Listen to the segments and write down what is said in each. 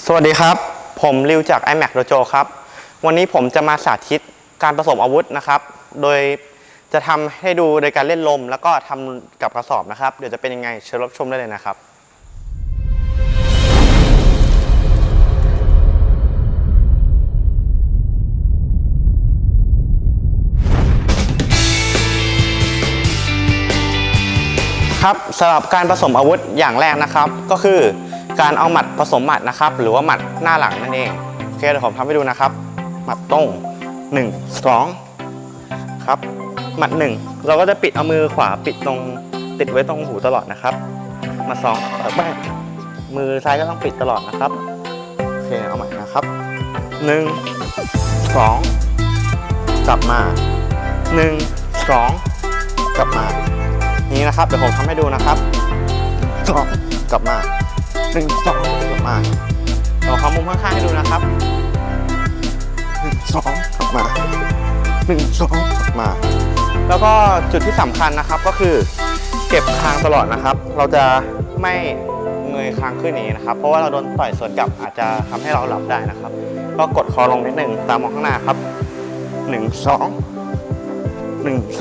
สวัสดีครับผมริวจาก iMac Dojo ครับวันนี้ผมจะมาสาธิตการผสมอาวุธนะครับโดยจะทำให้ดูโดยการเล่นลมแล้วก็ทำกับกระสอบนะครับเดี๋ยวจะเป็นยังไงเชิญรับชมได้เลยนะครับครับสำหรับการผสมอาวุธอย่างแรกนะครับก็คือการเอาหมัดผสมหมัดนะครับหรือว่าหมัดหน้าหลังนั่นเองโอเคเดี๋ยวผมทำให้ดูนะครับหมัดตรง1 2ครับหมัด1เราก็จะปิดเอามือขวาปิดตรงติดไว้ตรงหูตลอดนะครับหมัด2แบบมือซ้ายก็ต้องปิดตลอดนะครับโอเคเอาใหม่นะครับ1 2กลับมา1 2กลับมานี้นะครับเดี๋ยวผมทำให้ดูนะครับ2กลับมา1 2กลับมาเราทำมุมข้างๆให้ดูนะครับ1 2กลับมา1 2กลับมาแล้วก็จุดที่สำคัญนะครับก็คือเก็บคางตลอดนะครับเราจะไม่เงยคางขึ้นอย่างนี้นะครับเพราะว่าเราโดนต่อยสวนกลับอาจจะทำให้เราหลับได้นะครับก็กดคอลงนิดนึงตามมองข้างหน้าครับ1 2 1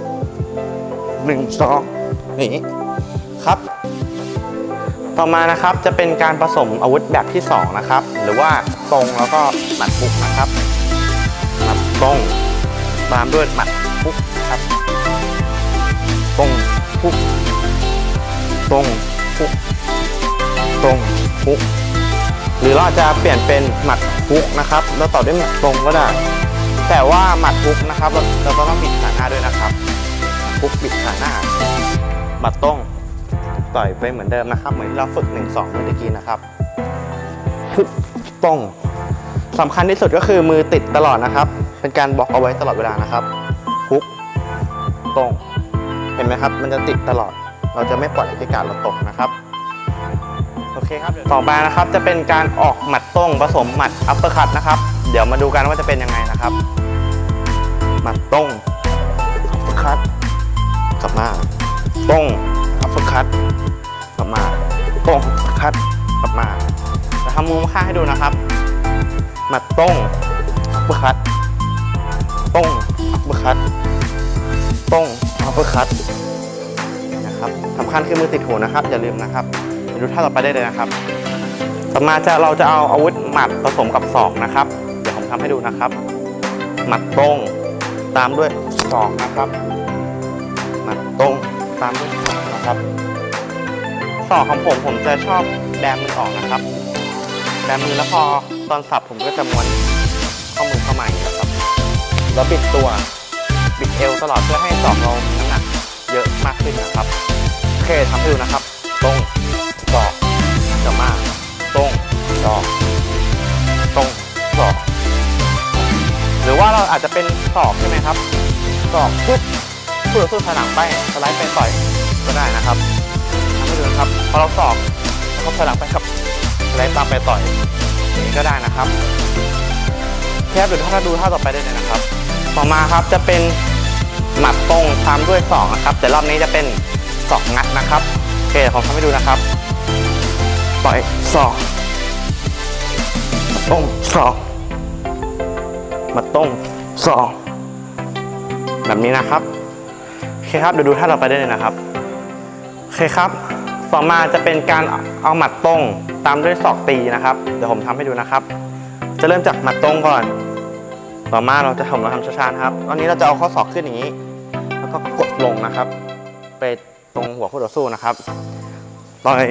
2 1 2นี่ครับต่อมานะครับจะเป็นการผสมอาวุธแบบที่2นะครับหรือว่าตรงแล้วก็หมัดพุกนะครับหมัดตรงตามด้วยหมัดพุกครับตรงพุกตรงพุกตรงพุกหรือเราจะเปลี่ยนเป็นหมัดพุกนะครับแล้วต่อด้วยหมัดตรงก็ได้แต่ว่าหมัดพุกนะครับเราต้องบิดขาหน้าด้วยนะครับพุกบิดขาหน้าหมัดตรงต่อยไปเหมือนเดิมนะครับเหมือนที่เราฝึก1 2เมื่อกี้นะครับพุกตรงสำคัญที่สุดก็คือมือติดตลอดนะครับเป็นการบล็อกเอาไว้ตลอดเวลานะครับพุกตรงเห็นไหมครับมันจะติดตลอดเราจะไม่ปล่อยให้การเราตกนะครับโอเคครับต่อมานะครับจะเป็นการออกหมัดตรงผสมหมัดอัปเปอร์คัตนะครับเดี๋ยวมาดูกันว่าจะเป็นยังไงนะครับหมัดตรงอัปเปอร์คัตกลับมาตรงอัปเปอร์คัตกลับมาตรงคัตกลับมาจะทำมุมข้างให้ดูนะครับหมัดตรงอัปเปอร์คัตตรงอัปเปอร์คัตตรงอัปเปอร์คัตนะครับสำคัญคือมือติดหูนะครับอย่าลืมนะครับดูท่าต่อไปได้เลยนะครับต่อมาเราจะเอาอาวุธหมัดผสมกับศอกนะครับเดี๋ยวผมทำให้ดูนะครับหมัดตรงตามด้วยศอกนะครับหมัดตรงตามด้วยศอกนะครับศอกของผมจะชอบแบมือออกนะครับแบมือแล้วพอตอนสับผมก็จะม้วนข้อมือเข้ามาอย่างนี้นะครับแล้วบิดตัวบิดเอวตลอดเพื่อให้ศอกเราน้ำหนักเยอะมากขึ้นนะครับโอเคทำให้ดูนะครับตรงศอกกลับมาตรงศอกตรงศอกหรือว่าเราอาจจะเป็นศอกใช่ไหมครับศอกปุ๊บสู้ถนังไปสไลด์ไปต่อยก็ได้นะครับทำให้ดูนะครับพอเราศอกแล้วก็ถนังไปกับสไลด์ตามไปต่อยอย่างนี้ก็ได้นะครับแค่ถ้าดูท่าต่อไปได้เลยนะครับต่อมาครับจะเป็นหมัดตรงตามด้วยศอกนะครับแต่รอบนี้จะเป็นศอกงัดนะครับโอเคผมทำให้ดูนะครับต่อยศอกตรงศอกหมัดตรงศอกแบบนี้นะครับโอเคครับเดี๋ยวดูท่าต่อไปได้เลยนะครับโอเคครับต่อมาจะเป็นการเอาหมัดตรงตามด้วยศอกตีนะครับเดี๋ยวผมทำให้ดูนะครับจะเริ่มจากหมัดตรงก่อนต่อมาเราทำช้าๆครับตอนนี้เราจะเอาข้อศอกขึ้นอย่างนี้แล้วก็กดลงนะครับไปตรงหัวคู่ต่อสู้นะครับต่อย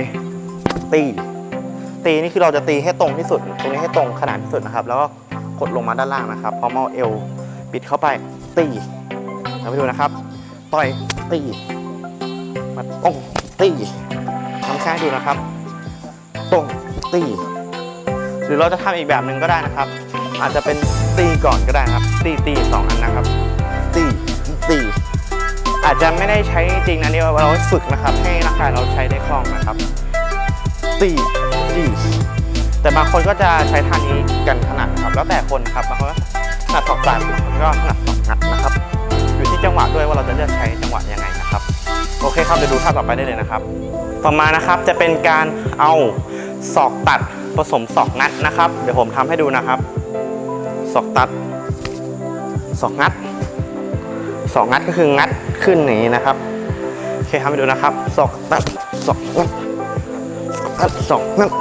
ตีนี่คือเราจะตีให้ตรงที่สุดตรงนี้ให้ตรงขนาดที่สุดนะครับแล้วก็กดลงมาด้านล่างนะครับพอเอาเอวปิดเข้าไปตีเราไปดูนะครับต่อยตีมาตรงตีทำแค่ดูนะครับตรงตีหรือเราจะทำอีกแบบหนึ่งก็ได้นะครับอาจจะเป็นตีก่อนก็ได้ครับตี2 อันนะครับตีอาจจะไม่ได้ใช้จริงนะนี่เราฝึกนะครับให้ร่างกายเราใช้ได้คล่องนะครับตีแต่บางคนก็จะใช้ท่านี้กันถนัดครับแล้วแต่คนครับบางคนก็ถนัดศอกซ้ายบางคนก็ถนัดศอกงัดนะครับอยู่ที่จังหวะด้วยว่าเราจะเลือกใช้จังหวะยังไงนะครับโอเคครับเดี๋ยวดูท่าต่อไปได้เลยนะครับต่อมานะครับจะเป็นการเอาศอกตัดผสมศอกงัดนะครับเดี๋ยวผมทำให้ดูนะครับศอกตัดศอกงัดศอกงัดก็คืองัดขึ้นอย่างนี้นะครับโอเคทำให้ดูนะครับศอกตัดศอกงัดศอกงัด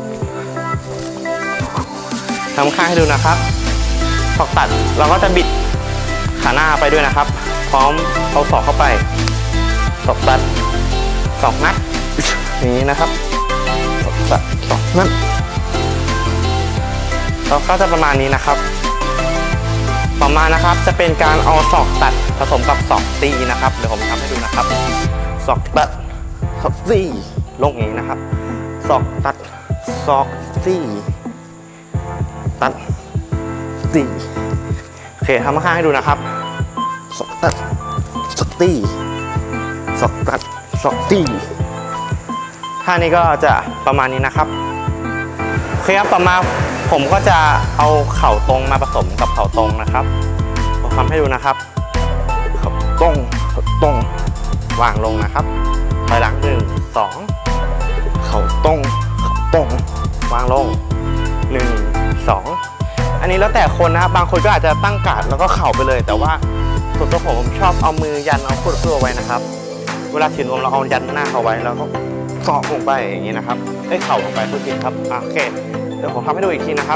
ทำข้างให้ดูนะครับศอกตัดเราก็จะบิดขาหน้าไปด้วยนะครับพร้อมเอาศอกเข้าไปศอกตัดศอกงัดอย่างนี้นะครับศอกตัดศอกงัดเราก็จะประมาณนี้นะครับต่อมานะครับจะเป็นการเอาศอกตัดผสมกับศอกตีนะครับเดี๋ยวผมทำให้ดูนะครับศอกตัดศอกตีลงอย่างนี้นะครับศอกตัดศอกตีตัดตีโอเคทำข้างให้ดูนะครับศอกตัดศอกตีศอกตัดศอกตีท่านี้ก็จะประมาณนี้นะครับโอเคครับต่อมาผมก็จะเอาเข่าตรงมาผสมกับเข่าตรงนะครับผมทำให้ดูนะครับเข่าตรงเข่าตรงวางลงนะครับถอยหลัง1 2เข่าตรงเข่าตรงวางลง1 2อันนี้แล้วแต่คนนะครับบางคนก็อาจจะตั้งการ์ดแล้วก็เข่าไปเลยแต่ว่าส่วนตัวผมชอบเอามือยันเอาคู่ตัวไว้นะครับเวลาถีบลมเราเอายันหน้าเขาไว้แล้วก็ศอกลงไปอย่างนี้นะครับเข่าลงไปพูดผิดครับโอเคเดี๋ยวผมทำให้ดูอีกทีนะครับ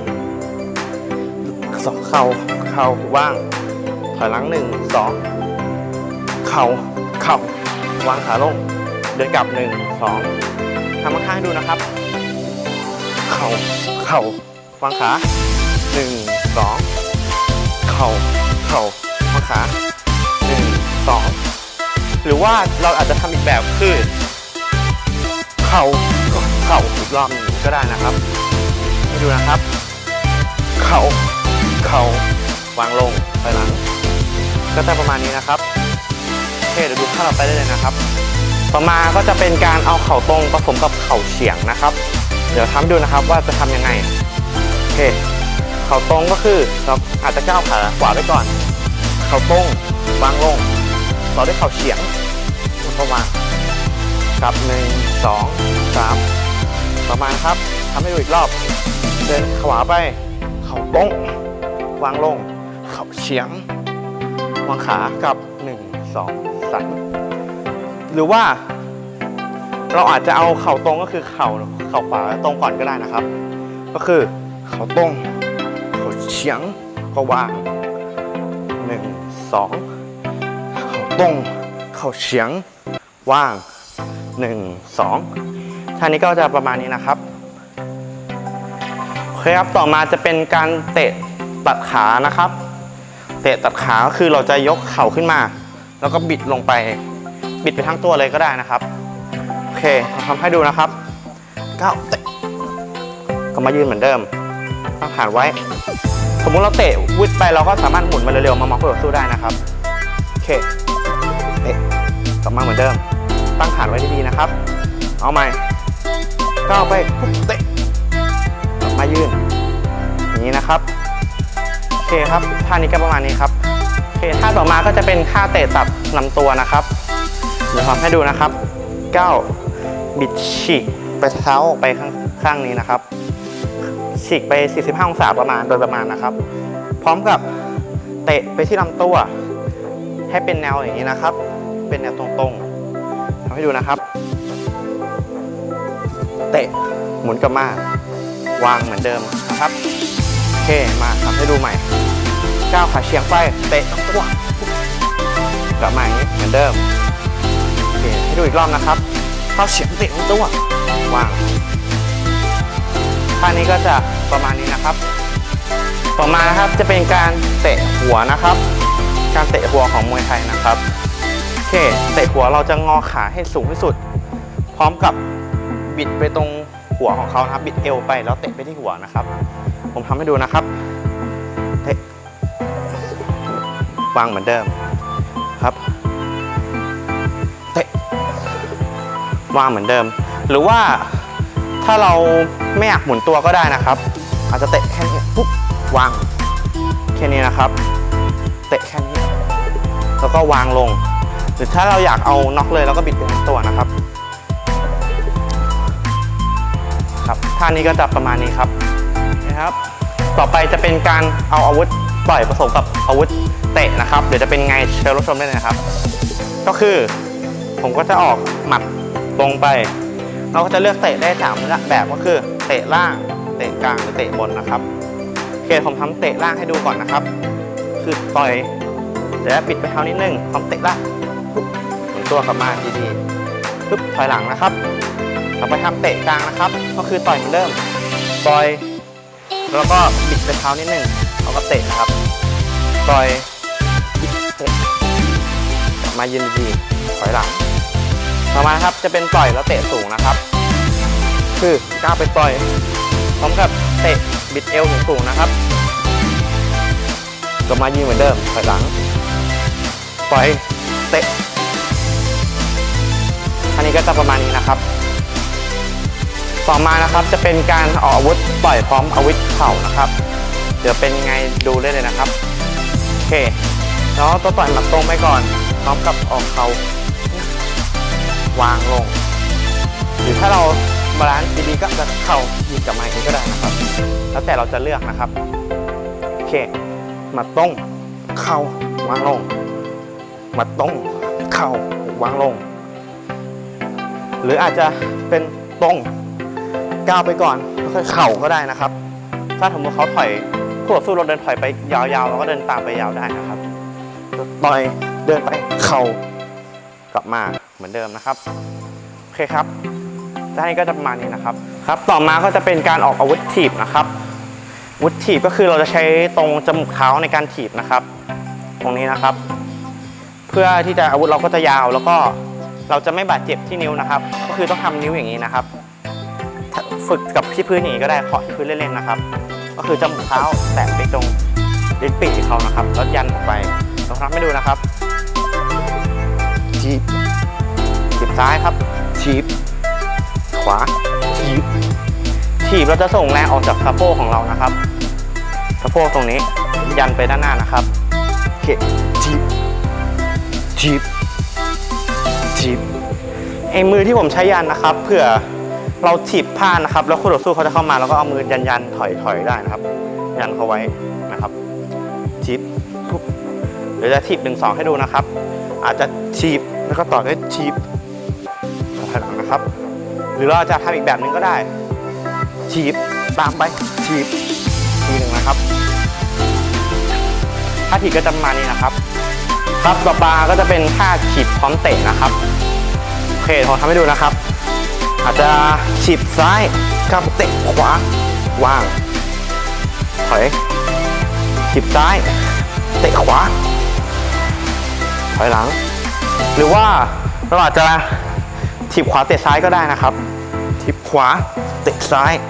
ศอกเข่าว่างถอยหลัง1 2เข่าวางขาลงเดินกลับ1 2ทำข้างให้ดูนะครับเข่าวางขา1 2เข่าวางขา1 2หรือว่าเราอาจจะทำอีกแบบคือเข่าอีกรอบหนึ่งก็ได้นะครับให้ดูนะครับเข่าวางลงไปหลังก็จะประมาณนี้นะครับโอเคเดี๋ยวดูท่าเราไปได้เลยนะครับต่อมาก็จะเป็นการเอาเข่าตรงผสมกับเข่าเฉียงนะครับเดี๋ยวทำดูนะครับว่าจะทำยังไงโอเคเข่าตรงก็คือเราอาจจะก้าวขาขวาไปก่อนเข่าตรงวางลงต่อด้วยเข่าเฉียงแล้วก็วางกลับ1 2 3ประมาณครับทำให้ดูอีกรอบเดินขวาไปเข่าตรงวางลงเข่าเฉียงวางขากับ1 2 3หรือว่าเราอาจจะเอาเข่าตรงก็คือเข่าขวาตรงก่อนก็ได้นะครับก็คือเข่าตรงเข่าเฉียงก็วาง1 2เข่าตรงเข่าเฉียงว่าง1 2ท่านี้ก็จะประมาณนี้นะครับโอเคครับต่อมาจะเป็นการเตะตัดขานะครับเตะตัดขาก็คือเราจะยกเข่าขึ้นมาแล้วก็บิดลงไปบิดไปทั้งตัวเลยก็ได้นะครับโอเคเราทำให้ดูนะครับก้าวเตะก็มายืนเหมือนเดิมตั้งฐานไว้สมมุติเราเตะวืดไปเราก็สามารถหมุนมาเร็วๆมามองคู่ต่อสู้ได้นะครับโอเคเตะกลับมาเหมือนเดิมตั้งฐานไว้ดีๆนะครับเอาใหม่ก้าวไปปุ๊บเตะกลับมายืนอย่างนี้นะครับโอเคครับท่านี้ก็ประมาณนี้ครับโอเคท่าต่อมาก็จะเป็นท่าเตะตัดลำตัวนะครับเดี๋ยวทำให้ดูนะครับก้าวบิดฉีกไปเท้าไปข้างนี้นะครับฉีกไป45องศาประมาณโดยประมาณนะครับพร้อมกับเตะไปที่ลำตัวให้เป็นแนวอย่างนี้นะครับเป็นแนวตรงๆทำให้ดูนะครับเตะหมุนกลับมาวางเหมือนเดิมนะครับโอเคมาทำให้ดูใหม่ก้าวขาเฉียงไปเตะลำตัวกลับมาอย่างนี้เหมือนเดิมโอเคให้ดูอีกรอบนะครับก้าวเฉียงเตะลำตัววางท่านี้ก็จะประมาณนี้นะครับต่อมานะครับจะเป็นการเตะหัวนะครับการเตะหัวของมวยไทยนะครับโอเคเตะหัวเราจะงอขาให้สูงที่สุดพร้อมกับบิดไปตรงหัวของเขาครับบิดเอวไปแล้วเตะไปที่หัวนะครับผมทำให้ดูนะครับเตะวางเหมือนเดิมครับเตะวางเหมือนเดิมหรือว่าถ้าเราไม่อยากหมุนตัวก็ได้นะครับอาจจะเตะแค่นี้ปุ๊บวางแค่นี้นะครับเตะแค่นี้แล้วก็วางลงหรือถ้าเราอยากเอาน็อกเลยแล้วก็บิดไปทั้งตัวนะครับครับท่านี้ก็จะประมาณนี้ครับนะครับต่อไปจะเป็นการเอาอาวุธต่อยผสมกับอาวุธเตะนะครับเดี๋ยวจะเป็นไงเชิญรับชมได้เลยนะครับก็คือผมก็จะออกหมัดตรงไปเราก็จะเลือกเตะได้3แบบก็คือเตะล่างเตะกลางหรือเตะบนนะครับโอเคผมทำเตะล่างให้ดูก่อนนะครับคือต่อยเดี๋ยวปิดไปเท้านิดนึงพร้อมเตะล่างหมุนตัวกลับมาดีๆปึ๊บถอยหลังนะครับเราไปทำเตะกลางนะครับก็คือต่อยเหมือนเดิมต่อยแล้วก็บิดไปเท้านิดนึงเราก็เตะนะครับต่อยบิดเตะกลับมายืนดีๆถอยหลังต่อมาครับจะเป็นต่อยแล้วเตะสูงนะครับคือก้าวไปต่อยพร้อมกับเตะบิดเอวสูงๆนะครับกลับมายืนเหมือนเดิมถอยหลังต่อยเตะอันนี้ก็จะประมาณนี้นะครับต่อมานะครับจะเป็นการออกอาวุธต่อยพร้อมอาวุธเข่านะครับเดี๋ยวเป็นไงดูได้เลยนะครับโอเคแล้วตัวต่อยหมัดตรงไปก่อนพร้อมกับออกเข่าวางลงหรือถ้าเราบาลานซ์ดีๆก็จะเข่าหยิบกลับมาอย่างนี้ก็ได้นะครับแล้วแต่เราจะเลือกนะครับโอเคหมัดตรงเข่าวางลงหมัดตรงเข่าวางลงหรืออาจจะเป็นตรงก้าวไปก่อนแล้วค่อยเข่าก็ได้นะครับถ้าสมมติเขาถอยคู่ต่อสู้เราเดินถอยไปยาวๆเราก็เดินตามไปยาวได้นะครับต่อยเดินไปเข่ากลับมาเหมือนเดิมนะครับโอเคครับด้านนี้ก็จะประมาณนี้นะครับครับต่อมาก็จะเป็นการออกอาวุธถีบนะครับอาวุธถีบก็คือเราจะใช้ตรงจมูกเท้าในการถีบนะครับตรงนี้นะครับเพื่อที่จะอาวุธเราก็จะยาวแล้วก็เราจะไม่บาดเจ็บที่นิ้วนะครับก็คือต้องทำนิ้วอย่างนี้นะครับฝึกกับที่พื้นอย่างนี้ก็ได้เคาะที่พื้นเล่นๆนะครับก็คือจมูกเท้าแตะไปตรงลิ้นปี่เขานะครับแล้วยันออกไปลองทำให้ดูนะครับถีบซ้ายครับถีบขวาถีบเราจะส่งแรงออกจากสะโพกของเรานะครับสะโพกตรงนี้ยันไปด้านหน้านะครับโอเคถีบไอ้มือที่ผมใช้ยันนะครับเผื่อเราถีบพลาดนะครับแล้วคู่ต่อสู้เขาจะเข้ามาแล้วก็เอามือยันถอยได้นะครับยันเขาไว้นะครับถีบปุ๊บเดี๋ยวจะถีบ1-2ให้ดูนะครับอาจจะถีบแล้วก็ต่อด้วยถีบถอยหลังนะครับหรือเราจะทำอีกแบบนึงก็ได้ถีบตามไปถีบทีหนึ่งนะครับท่าถีบก็จะประมาณนี้นะครับครับต่อมาก็จะเป็นท่าถีบพร้อมเตะนะครับโอเคผมทำให้ดูนะครับอาจจะถีบซ้ายกับเตะขวาวางถอยถีบซ้ายเตะขวาถอยหลังหรือว่าเราอาจจะถีบขวาเตะซ้ายก็ได้นะครับถีบขวาเตะซ้าย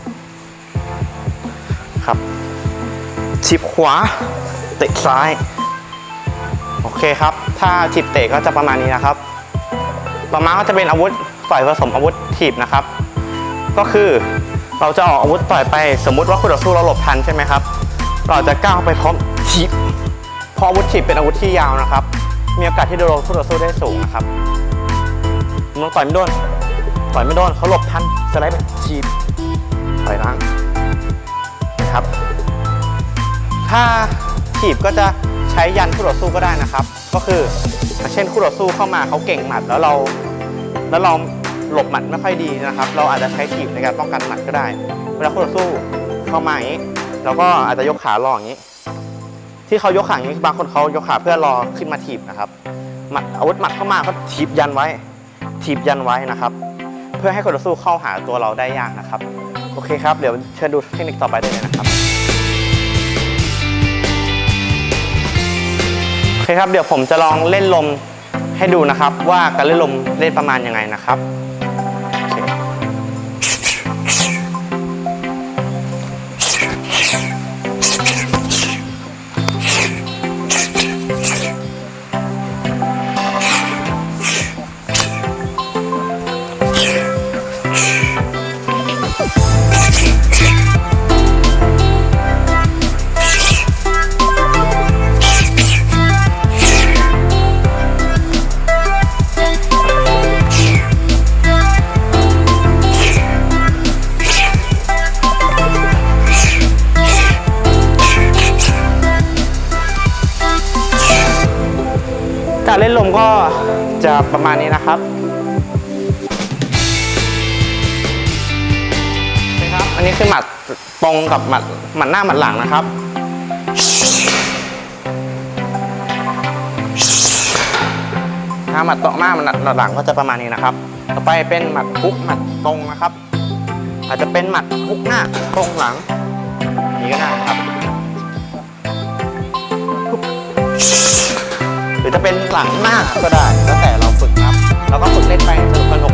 ครับถีบขวาเตะซ้ายโอเคครับถ้าถีบเตะก็จะประมาณนี้นะครับต่อมาก็จะเป็นอาวุธต่อยผสมอาวุธถีบนะครับก็คือเราจะออกอาวุธต่อยไปสมมุติว่าคู่ต่อสู้เราหลบทันใช่ไหมครับเราจะก้าวไปพร้อมถีบเพราะอาวุธถีบเป็นอาวุธที่ยาวนะครับมีโอกาสที่โดนคู่ต่อสู้ได้สูงนะครับมันต่อยไม่โดนเขาหลบทันสไลด์ไปถีบถอยหลังนะครับถ้าถีบก็จะใช้ยันคู่ต่อสู้ก็ได้นะครับก็คือเช่นคู่ต่อสู้เข้ามาเขาเก่งหมัดแล้วเราหลบหมัดไม่ค่อยดีนะครับเราอาจจะใช้ถีบในการป้องกันหมัดก็ได้เวลาคู่ต่อสู้เข้ามาอย่างนี้เราก็อาจจะยกขารออย่างนี้ที่เขายกขาอย่างนี้บางคนเขายกขาเพื่อรอขึ้นมาถีบนะครับอาวุธหมัดเข้ามาก็ถีบยันไว้นะครับเพื่อให้คู่ต่อสู้เข้าหาตัวเราได้ยากนะครับโอเคครับเดี๋ยวเชิญดูเทคนิคต่อไปได้เลยนะครับโอเคครับเดี๋ยวผมจะลองเล่นลมให้ดูนะครับว่าการเล่นลมเล่นประมาณยังไงนะครับเล่นลมก็จะประมาณนี้นะครับนะครับอันนี้คือหมัดตรงกับหมัดหน้าหมัดหลังนะครับถ้าหมัดตรงหน้าหมัดหลังก็จะประมาณนี้นะครับต่อไปเป็นหมัดฮุกหมัดตรงนะครับอาจจะเป็นหมัดฮุกหน้าตรงหลังนี่ก็ได้ครับหรือจะเป็นหลังหน้าก็ได้แล้วแต่เราฝึกนะครับเราก็ฝึกเล่นไปสนุก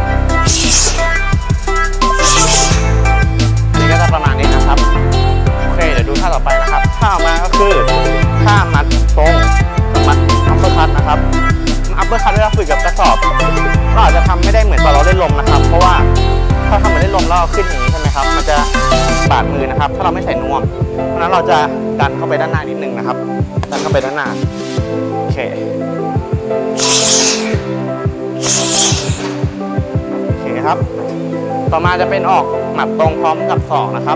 อันนี้ก็จะประมาณนี้นะครับโอเคเดี๋ยวดูท่าต่อไปนะครับท่าออกมาก็คือท่ามัดตรงกับมัดอัปเปอร์คัตนะครับอัปเปอร์คัตเวลาฝึกกับกระสอบเราอาจจะทำไม่ได้เหมือนตอนเราเล่นลมนะครับเพราะว่าถ้าทำเหมือนเล่นลมแล้วเราขึ้นอย่างนี้ใช่ไหมครับมันจะบาดมือนะครับถ้าเราไม่ใส่นวมเพราะฉะนั้นเราจะดันเข้าไปด้านหน้านิดนึงนะครับดันเข้าไปด้านหน้าโอเคครับต่อมาจะเป็นออกหมัดตรงพร้อมกับศอกนะครับ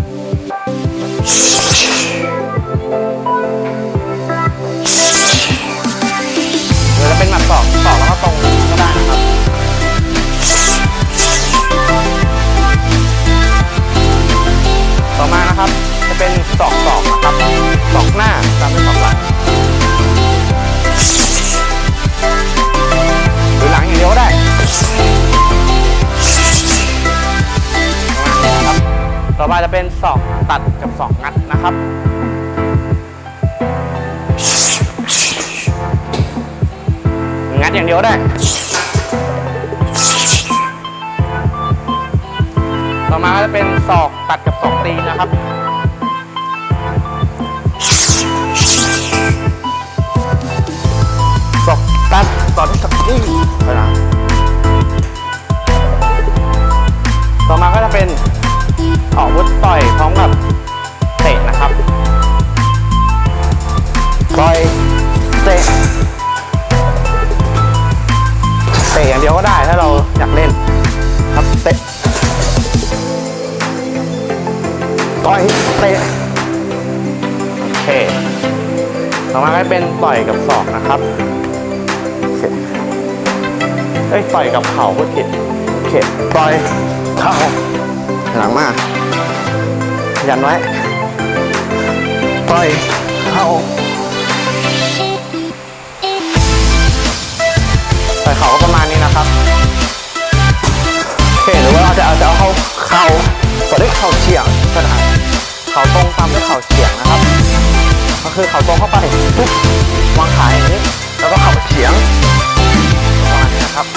หรือจะเป็นหมัดศอกแล้วก็ตรงก็ได้นะครับต่อมานะครับจะเป็นศอกนะครับศอกหน้าตามด้วยศอกหลังหรือหลังอย่างเดียวก็ได้ต่อมาจะเป็นศอกตัดกับศอกงัดนะครับงัดอย่างเดียวได้ต่อมาก็จะเป็นศอกตัดกับศอกตีนะครับศอกตัดต่อที่ศอกตีต่อมาก็จะเป็นออกวุธต่อยพร้อมกับเตะนะครับต่อยเตะอย่างเดียวก็ได้ถ้าเราอยากเล่นครับเตะต่อยเตะโอเคต่อมาก็เป็นต่อยกับศอกนะครับต่อยกับเข่าพูดผิดโอเคต่อยเข่าหลังมายันไว้ต่อยเข่าต่อยเข่าก็ประมาณนี้นะครับโอเคหรือว่าเราจะเอาเข้าเข่าต่อด้วยเข่าเฉียงก็ได้เข่าตรงตามด้วยเข่าเฉียงนะครับก็คือเข่าตรงเข้าไปปุ๊บวางขาอย่างนี้แล้วก็เข่าเฉียงประมาณนี้นะครับ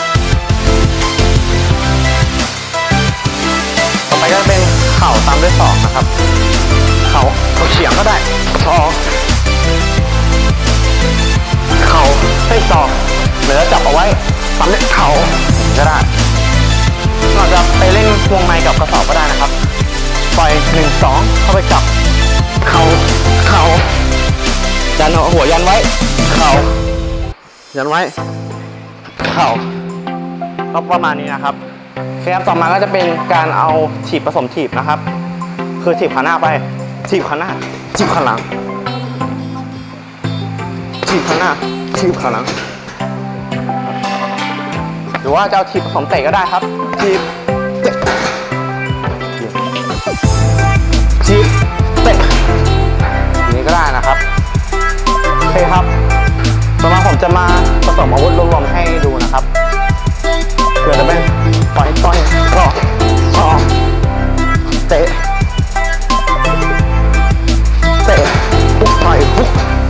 ต่อไปก็จะเป็นเข่าตามด้วยศอกนะครับเข่าเฉียงก็ได้ศอกเข่าศอกหรือจับเอาไว้ตามด้วยเข่าก็ได้เราจะไปเล่นวงไม้กับกระสอบก็ได้นะครับปล่อย1 2เข้าไปจับเข่ายันหัวยันไว้เข่ายันไว้เข่าก็ประมาณนี้นะครับครับต่อมาก็จะเป็นการเอาถีบผสมถีบนะครับคือถีบขาหน้าไปถีบขาหน้าถีบขาหลังถีบขาหน้าถีบขาหลังหรือว่าจะเอาถีบผสมเตะก็ได้ครับถีบเตะถีบเตะอย่างนี้ก็ได้นะครับโอเคครับต่อมาผมจะมาผสมอาวุธรวมๆให้ดูนะครับเผื่อจะเป็นต่อยก็เตะฮุกต่อยฮุก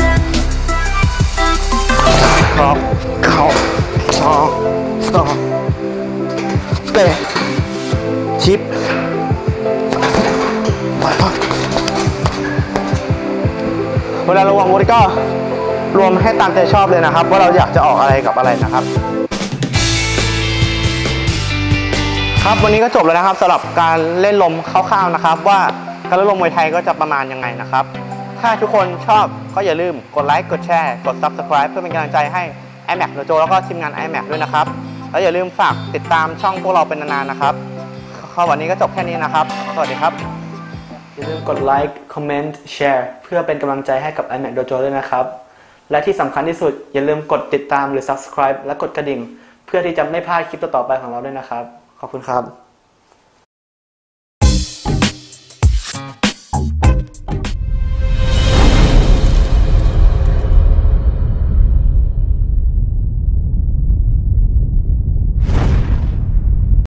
เข่าศอกเตะชิปเวลาระวังวุฒิก็รวมให้ตามใจชอบเลยนะครับว่าเราอยากจะออกอะไรกับอะไรนะครับครับวันนี้ก็จบแล้วนะครับสำหรับการเล่นลมคร่าวๆนะครับว่าการเล่นลมมวยไทยก็จะประมาณยังไงนะครับถ้าทุกคนชอบก็อย่าลืมกดไลค์กดแชร์กด Subscribe เพื่อเป็นกำลังใจให้ iMac Dojo แล้วก็ทีมงาน iMac ด้วยนะครับแล้วอย่าลืมฝากติดตามช่องพวกเราเป็นนานๆนะครับวันนี้ก็จบแค่นี้นะครับสวัสดีครับอย่าลืมกดไลค์คอมเมนต์แชร์เพื่อเป็นกำลังใจให้กับ iMac Dojo ด้วยนะครับและที่สำคัญที่สุดอย่าลืมกดติดตามหรือ subscribe และกดกระดิ่งเพื่อที่จะไม่พลาดคลิปต่อๆไปของเราด้วยนะครับขอบคุณครับ